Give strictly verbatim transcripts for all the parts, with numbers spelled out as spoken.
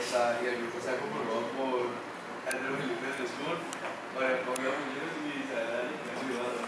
está, y el grupo está conformado por Andrew Felipe de Sur, María Paula Muñoz y Isabel Ciudadano.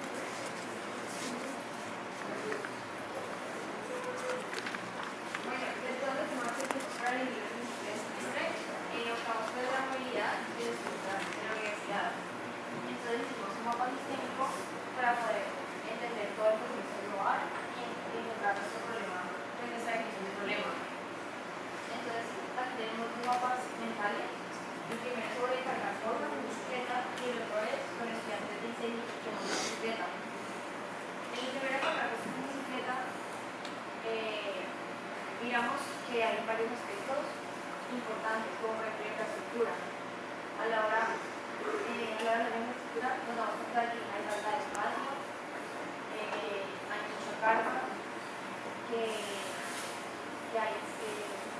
Bueno, desde donde se marcha el profesor en el nivel veintitrés semestre, eh, optamos por la movilidad de estudiantes de la universidad. Entonces hicimos un mapa sistémico para poder entender todo el contexto global y encontrar nuestro problema, pues nuestra definición de problema. Entonces aquí tenemos dos mapas mentales. El primero es sobre cargar formas en bicicleta y el otro es con estudiantes de diseño que montan bicicleta. En el primero cargar en bicicleta, eh, miramos que hay varios aspectos importantes, como por ejemplo la infraestructura. A la hora, eh, a la hora de la infraestructura nos damos cuenta de que hay falta de espacio, eh, hay mucha carga, que, que hay este,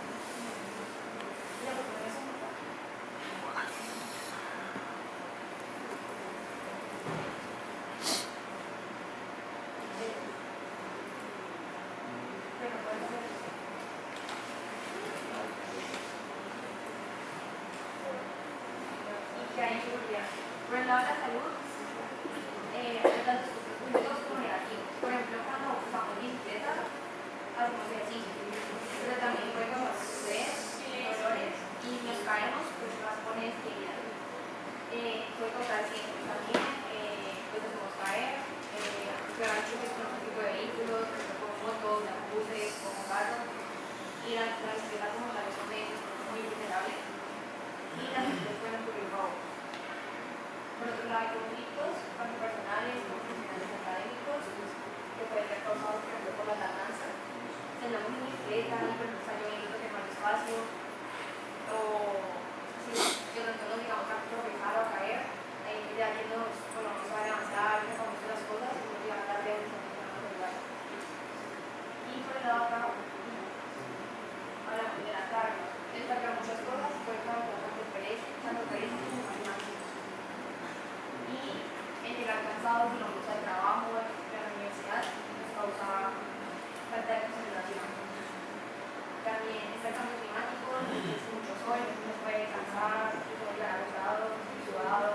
¿ya lo pones en cuenta? Bueno, puedes hacer eso. Que hay inseguridad. Por el lado de la salud, eh, hay tantos puntos como negativos. Por ejemplo, cuando usamos bicicleta, hacemos ejercicio, pero también puede causar estrés, dolores, y nos caemos, pues nos pone enseguida. Eh, puede causar accidentes también, eh, pues nos podemos caer, eh, pegar choques con otro tipo de vehículos, como motos, autobuses, como carros, y la, la bicicleta como tal es un medio muy vulnerable. Y las mujeres pueden ocurrir robo. Por otro lado, hay conflictos, tanto personales como profesionales académicos, que pueden ser causados, por ejemplo, por la tardanza. Tenemos en bicicleta y por ejemplo está lloviendo que más espacio, o si de pronto nos digamos a tropezar o a caer, ahí ya que nos ponemos a avanzar, que vamos a las cosas, y nos llevan a dar de un lugar. Y por el lado acá, hablamos de la carga. Descargar muchas cosas puede causar tanto pereza, tanto pereza como cansancio. Y en llegar cansados, digamos, al trabajo, a la universidad, nos causa falta de concentración. También está el cambio climático, es mucho sol, nos puede cansar, nos puede llegar agotado, sudado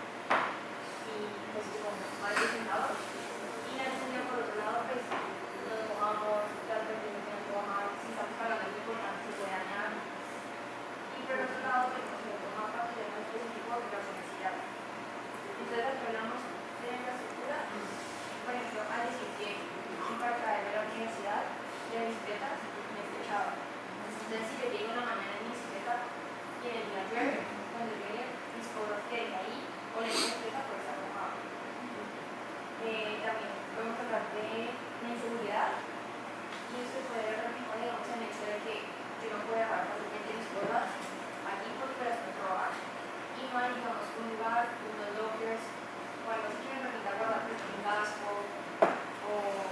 y pues como mal diseñado. Y la diseño por otro lado, pues nos mojamos, las versiones que nos mojan, si estamos pagando algo importante se puede dañar. Y por otro lado, tenemos otro mapa que es más específico de la universidad. Entonces, aquí hablamos de la infraestructura. Por ejemplo, al decir que para traerme a la universidad de bicicletas, me escuchaba. Entonces, si yo llego una mañana en bicicleta y en el día llueve, cuando llegue, mis cosas que dejé ahí o la bicicleta puede estar mojada. Eh, también podemos hablar de la inseguridad. Y eso se puede ver reflejado, digamos, en el hecho de que yo no puedo dejar fácilmente mis cosas aquí porque las puedo robar. Y no hay, digamos, un lugar, unos lockers, o algo así que me permita guardar un casco, o,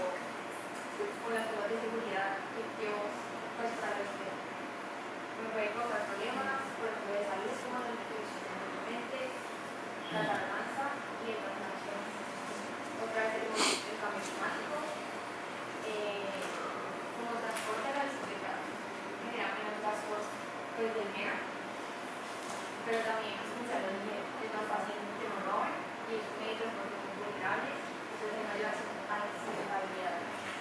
o las cosas de seguridad que yo, pues, para los que me puede causar problemas, por ejemplo, de salud, como el mente, la tardanza y el cansancio. Otra vez tenemos el cambio climático. Eh, como transporte de la bicicleta genera menos gastos pues, del M E A, pero también es un salud es más fácil que nos roben y es un medio de transporte muy vulnerable, entonces nos ayuda a la accesibilidad.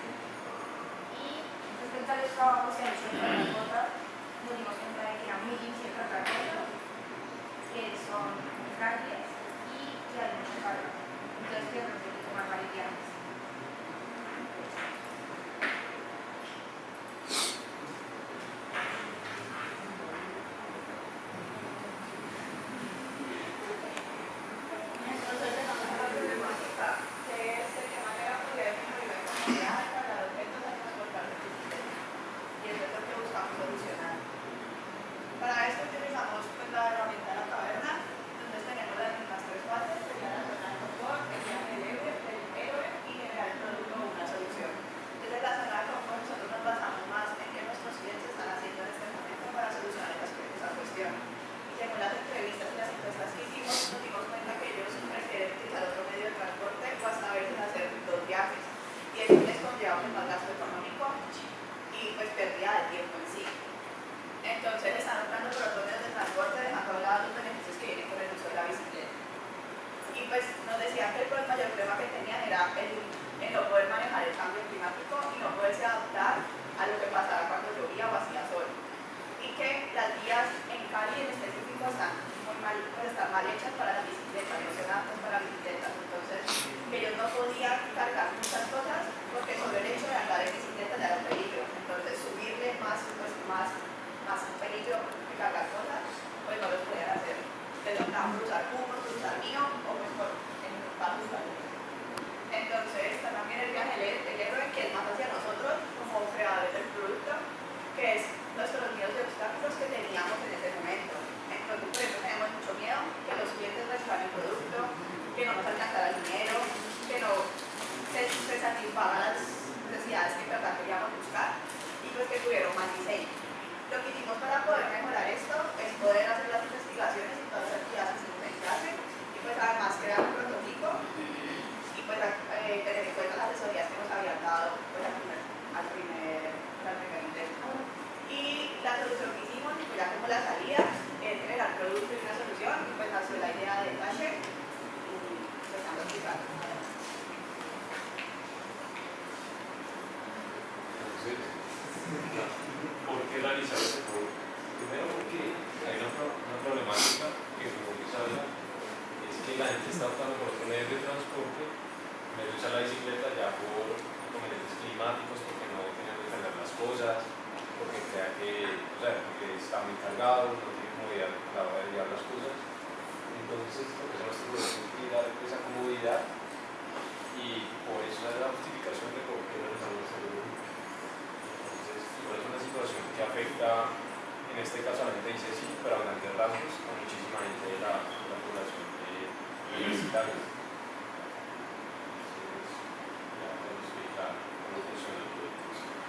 Y respecto a los trabajos que han hecho en las notas, nos dimos cuenta de que eran muy difíciles tratar ellos, que son frágiles y que hay mucha carga. Entonces, que no se puede tomar varios viajes. Y pues nos decían que el mayor problema que tenían era el, el no poder manejar el cambio climático y no poderse adaptar a lo que pasaba cuando llovía o hacía sol. Y que las vías en Cali en específico están muy mal, pues están mal hechas para las bicicletas, no se adaptan para bicicletas. Entonces, que ellos no podían cargar muchas cosas porque solo el hecho de andar en bicicleta ya era un peligro. Entonces, subirle más, pues, más, más peligro que cargar cosas, pues no lo podían hacer. Les optaban por usar cubos, por usar mío o mejor en pasos grandes. Entonces, está también el viaje del héroe, que es más hacia nosotros como creadores del producto, que es nuestros miedos de obstáculos que teníamos en ese momento. Entonces, por eso tenemos mucho miedo que los clientes reciban el producto, que no nos alcanzara el dinero, que no se, se satisfagan las necesidades que en verdad queríamos buscar y pues que tuvieron más diseño. Lo que hicimos para poder mejorar esto es poder hacer las investigaciones y todas las actividades que hicimos en clase y pues además crear un prototipo y pues eh, tener en cuenta las asesorías que nos habían dado pues, al primer, al primer, al primer intento. Y la solución que hicimos, pues ya como la salida, es generar producto y una solución, y pues nació la idea de Tache y pues estamos explicando. Entonces, ¿por qué realizar ese producto? Primero porque hay una, una problemática que como que habla, es que la gente está optando por otro medio de transporte, en vez de usar la bicicleta ya por inconvenientes climáticos, porque no tienen que cargar las cosas, porque crea que, o sea, porque está muy cargado, no tiene comodidad a la hora de llevar las cosas. Entonces, lo que son nuestros productos es dar esa comodidad y por eso es la justificación de por qué realizamos este producto. Entonces, igual es una situación que afecta, en este caso a la gente dice sí, pero a grandes rasgos a muchísima gente de la, de la población universitaria. Entonces, ya podemos explicar cómo funciona el producto.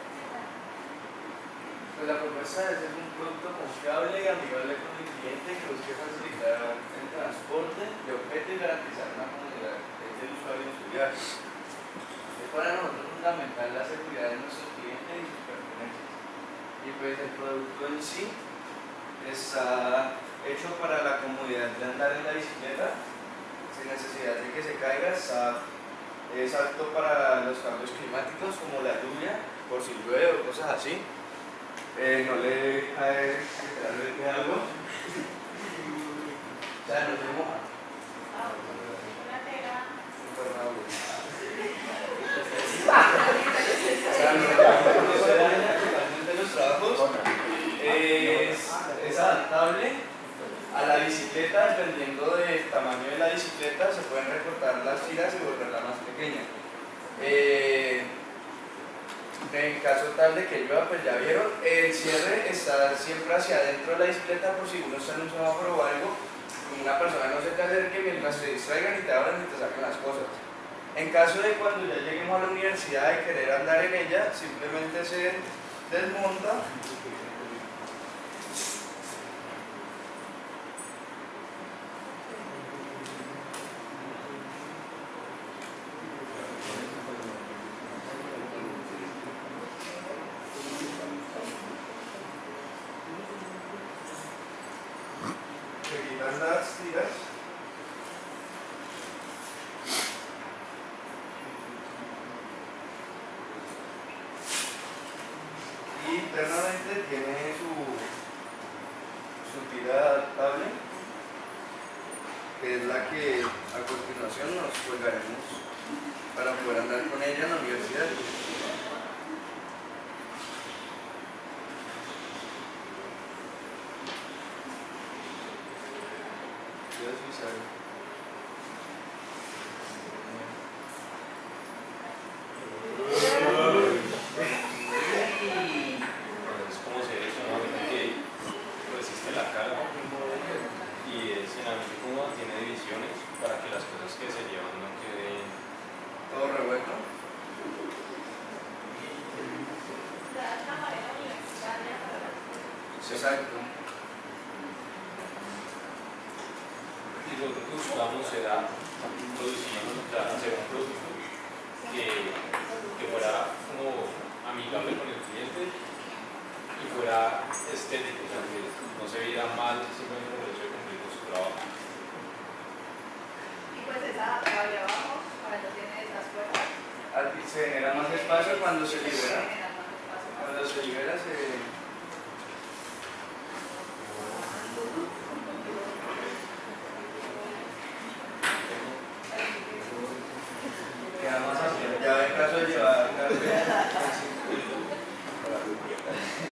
Pues la propuesta es ser un producto confiable y amigable con el cliente que busque facilitar el transporte de objetos y garantizar una comodidad del usuario en su viaje. Es para nosotros fundamental la seguridad de nuestros clientes y sus pertenencias. Y pues el producto en sí está hecho para la comodidad de andar en la bicicleta sin necesidad de que se caiga. Está, es apto para los cambios climáticos como la lluvia, por si llueve o cosas así. Eh, no le cae literalmente algo, o sea, no se moja. Una tela. O sea, no, no se daña totalmente los trabajos. Es, es adaptable a la bicicleta, dependiendo del tamaño de la bicicleta, se pueden recortar las tiras y volverla más pequeña. Eh, En caso tal de que llueva, pues ya vieron, el cierre está siempre hacia adentro de la bicicleta por si uno está en un semáforo o algo, una persona no se te acerque mientras te distraigan y te abran y te saquen las cosas. En caso de cuando ya lleguemos a la universidad y querer andar en ella, simplemente se desmonta. Se quitan las tiras. Y internamente tiene su, su tira adaptable, que es la que a continuación nos colgaremos para poder andar con ella en la universidad. Entonces, ¿cómo se ve eso? Que resiste la carga y es finalmente cómoda, tiene divisiones para que las cosas que se llevan no queden Todo revuelto. Exacto. y lo que buscamos era producir, hacer un producto que, que fuera como amigable con el cliente y fuera estético, o sea, que no se viera mal simplemente por el hecho de cumplir con su trabajo. Y pues espacio cuando se se puede libera. generar más espacio. Cuando se libera se